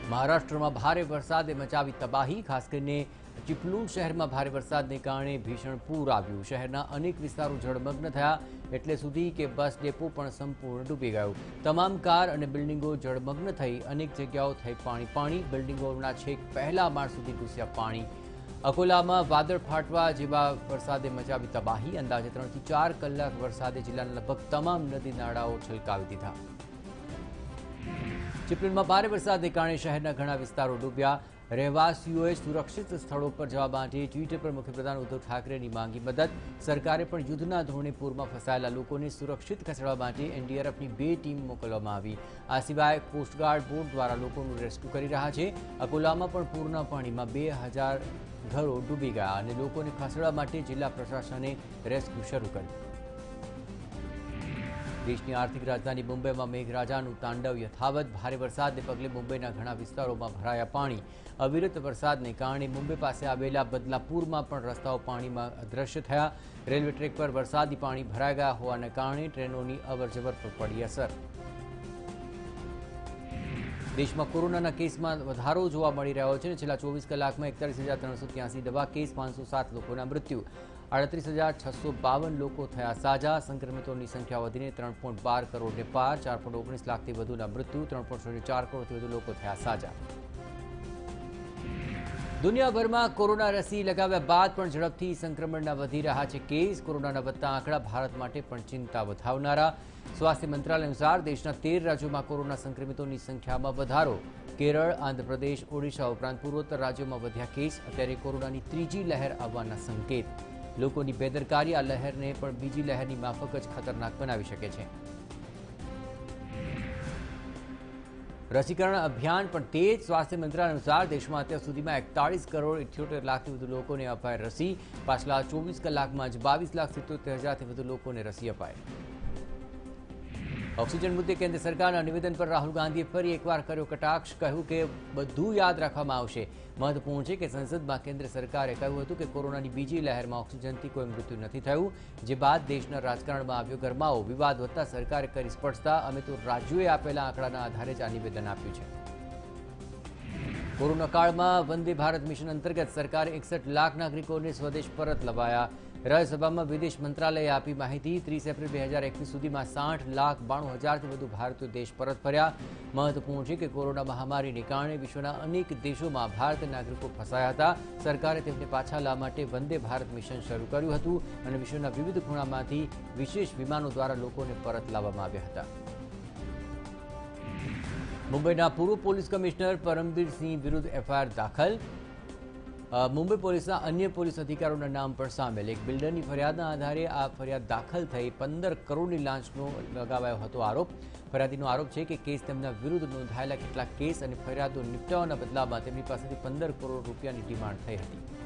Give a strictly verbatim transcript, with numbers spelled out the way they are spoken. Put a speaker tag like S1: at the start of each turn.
S1: મહારાષ્ટ્રમાં ભારે વરસાદે મચાવી તબાહી। ખાસ કરીને ચિપલુણ શહેરમાં ભારે વરસાદને કારણે ભીષણ પૂર આવ્યું। શહેરના અનેક વિસ્તારો જળમગ્ન થયા, એટલે સુધી કે બસ ડેપો પણ સંપૂર્ણ ડૂબી ગયું। તમામ કાર અને બિલ્ડિંગો જળમગ્ન થઈ। અનેક જગ્યાઓ થઈ પાણી પાણી। બિલ્ડિંગોના છેક પહેલા માળ સુધી ઘૂસ્યા પાણી। અકોલામાં વાદળ ફાટવા જેવા વરસાદે મચાવી તબાહી। અંદાજે ત્રણથી ચાર કલાક વરસાદે જિલ્લાના લગભગ તમામ નદી નાળાઓ છલકાવી દીધા। ચિપલુણમાં ભારે વરસાદને કારણે શહેરના ઘણા વિસ્તારો ડૂબ્યા। રહેવાસીઓએ સુરક્ષિત સ્થળો પર જવા માટે ટ્વિટર પર મુખ્યપ્રધાન ઉદ્ધવ ઠાકરેની માંગી મદદ। સરકારે પણ યુદ્ધના ધોરણે પૂરમાં ફસાયેલા લોકોને સુરક્ષિત ખસેડવા માટે એનડીઆરએફની બે ટીમ મોકલવામાં આવી। આ સિવાય કોસ્ટગાર્ડ બોટ દ્વારા લોકોનું રેસ્ક્યુ કરી રહ્યા છે। અકોલામાં પણ પૂરના પાણીમાં બે હજાર ઘરો ડૂબી ગયા અને લોકોને ખસેડવા માટે જિલ્લા પ્રશાસને રેસ્ક્યુ શરૂ કર્યું। દેશની આર્થિક રાજધાની મુંબઈમાં મેઘરાજાનું તાંડવ યથાવત। ભારે વરસાદને પગલે મુંબઈના ઘણા વિસ્તારોમાં ભરાયા પાણી। અવિરત વરસાદને કારણે મુંબઈ પાસે આવેલા બદલાપુરમાં પણ રસ્તાઓ પાણીમાં અદ્રશ્ય થયા। રેલવે ટ્રેક પર વરસાદી પાણી ભરાઈ ગયા હોવાને કારણે ટ્રેનોની અવરજવર પર પડી અસર। દેશમાં કોરોનાના કેસમાં વધારો જોવા મળી રહ્યો છે। છેલ્લા ચોવીસ કલાકમાં એકતાલીસ હજાર ત્રણસો ત્યાસી નવા કેસ, પાંચસો સાત લોકોના મૃત્યુ, આડત્રીસ હજાર છસો બાવન લોકો થયા સાજા। સંક્રમિતોની સંખ્યા વધીને ત્રણ પોઈન્ટ બાર કરોડને પાર। ચાર પોઈન્ટ ઓગણીસ લાખથી વધુના મૃત્યુ, ત્રણ પોઈન્ટ ચાર કરોડથી વધુ લોકો થયા સાજા। દુનિયાભરમાં કોરોના રસી લગાવ્યા બાદ પણ ઝડપથી સંક્રમણના વધી રહ્યા છે કેસ। કોરોનાના વધતા આંકડા ભારત માટે પણ ચિંતા વધારનારા। સ્વાસ્થ્ય મંત્રાલય અનુસાર દેશના તેર રાજ્યોમાં કોરોના સંક્રમિતોની સંખ્યામાં વધારો। કેરળ, આંધ્રપ્રદેશ, ઓડિશા ઉપરાંત પૂર્વોત્તર રાજ્યોમાં વધ્યા કેસ। અત્યારે કોરોનાની ત્રીજી લહેર આવવાના સંકેત। લોકોની બેદરકારી આ લહેરને પણ બીજી લહેરની માફક જ ખતરનાક બનાવી શકે છે। રસીકરણ અભિયાન પણ તેજ। સ્વાસ્થ્ય મંત્રાલય અનુસાર દેશમાં અત્યાર સુધીમાં એકતાળીસ કરોડ ઇઠ્યોતેર લાખથી વધુ લોકોને અપાઈ રસી। પાછલા ચોવીસ કલાકમાં જ બાવીસ લાખ સિત્તોતેર હજારથી વધુ લોકોને રસી અપાઈ। ઓક્સિજન મુદ્દે કેન્દ્ર સરકારના નિવેદન પર રાહુલ ગાંધીએ ફરી એકવાર કર્યો કટાક્ષ। કહ્યું કે બધું યાદ રાખવામાં આવશે। મહત્વપૂર્ણ છે કે સંસદમાં કેન્દ્ર સરકારે કહ્યું હતું કે કોરોનાની બીજી લહેરમાં ઓક્સિજનથી કોઈ મૃત્યુ નથી થયું, જે બાદ દેશના રાજકારણમાં આવ્યો ગરમાવો। વિવાદ વધતા સરકારે કરી સ્પષ્ટતા, અમે તો રાજ્યોએ આપેલા આંકડાના આધારે જ આ નિવેદન આપ્યું છે। કોરોના કાળમાં વંદે ભારત મિશન અંતર્ગત સરકારે એકસઠ લાખ નાગરિકોને સ્વદેશ પરત લવાયા। રાજ્યસભામાં વિદેશ મંત્રાલયે આપી માહિતી। ત્રીસ એપ્રિલ બે હજાર એકવીસ સુધીમાં સાઠ લાખ બાણું હજારથી વધુ ભારતીયો દેશ પરત ફર્યા। મહત્વપૂર્ણ છે કે કોરોના મહામારીને કારણે વિશ્વના અનેક દેશોમાં ભારતીય નાગરિકો ફસાયા હતા। સરકારે તેમને પાછા લાવવા માટે વંદે ભારત મિશન શરૂ કર્યું હતું અને વિશ્વના વિવિધ ખૂણામાંથી વિશેષ વિમાનો દ્વારા લોકોને પરત લાવવામાં આવ્યા હતા। મુંબઈના પૂર્વ પોલીસ કમિશનર પરમબીરસિંહ વિરુદ્ધ એફઆઈઆર દાખલ। મુંબઈ પોલીસના અન્ય પોલીસ અધિકારીઓના નામ પણ સામેલ। એક બિલ્ડરની ફરિયાદના આધારે આ ફરિયાદ દાખલ થઈ। પંદર કરોડની લાંચનો લગાવાયો હતો આરોપ। ફરિયાદીનો આરોપ છે કે કેસ તેમના વિરુદ્ધ નોંધાયેલા કેટલાક કેસ અને ફરિયાદો નિપટાવવાના બદલામાં તેમની પાસેથી પંદર કરોડ રૂપિયાની ડિમાન્ડ થઈ હતી।